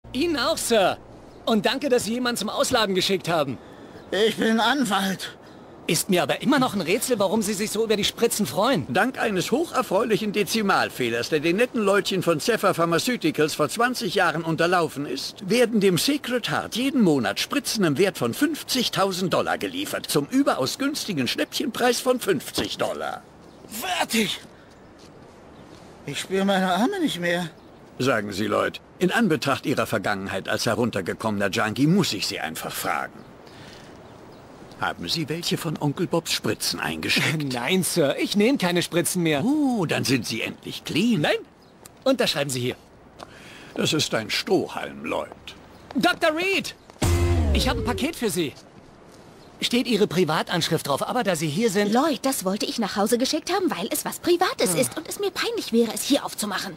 Ihnen auch, Sir. Und danke, dass Sie jemanden zum Ausladen geschickt haben. Ich bin Anwalt. Ist mir aber immer noch ein Rätsel, warum Sie sich so über die Spritzen freuen. Dank eines hocherfreulichen Dezimalfehlers, der den netten Leutchen von Zephyr Pharmaceuticals vor 20 Jahren unterlaufen ist, werden dem Sacred Heart jeden Monat Spritzen im Wert von $50.000 geliefert, zum überaus günstigen Schnäppchenpreis von $50. Fertig. Ich spüre meine Arme nicht mehr. Sagen Sie, Lloyd, in Anbetracht Ihrer Vergangenheit als heruntergekommener Junkie muss ich Sie einfach fragen. Haben Sie welche von Onkel Bobs Spritzen eingesteckt? Nein, Sir, ich nehme keine Spritzen mehr. Dann sind Sie endlich clean. Nein? Unterschreiben Sie hier. Das ist ein Strohhalm, Lloyd. Dr. Reed! Ich habe ein Paket für Sie. Steht Ihre Privatanschrift drauf, aber da Sie hier sind... Lloyd, das wollte ich nach Hause geschickt haben, weil es was Privates ist und es mir peinlich wäre, es hier aufzumachen.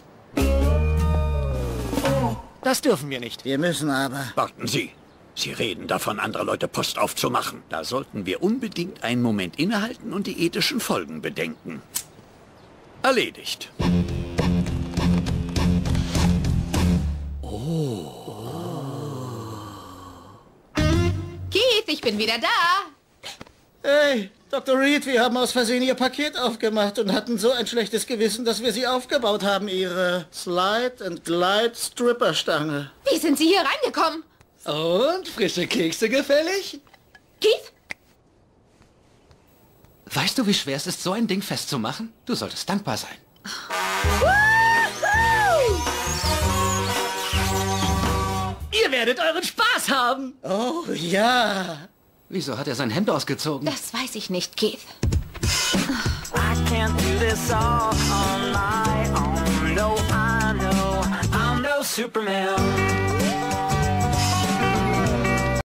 Das dürfen wir nicht. Wir müssen aber... Warten Sie. Sie reden davon, andere Leute Post aufzumachen. Da sollten wir unbedingt einen Moment innehalten und die ethischen Folgen bedenken. Erledigt. Keith, ich bin wieder da. Hey, Dr. Reed, wir haben aus Versehen Ihr Paket aufgemacht und hatten so ein schlechtes Gewissen, dass wir Sie aufgebaut haben, Ihre Slide-and-Glide-Stripperstange. Wie sind Sie hier reingekommen? Und frische Kekse gefällig? Keith? Weißt du, wie schwer es ist, so ein Ding festzumachen? Du solltest dankbar sein. Ihr werdet euren Spaß haben. Oh, ja. Wieso hat er sein Hemd ausgezogen? Das weiß ich nicht, Keith. I can't do this all on my own. No, I know I'm no Superman.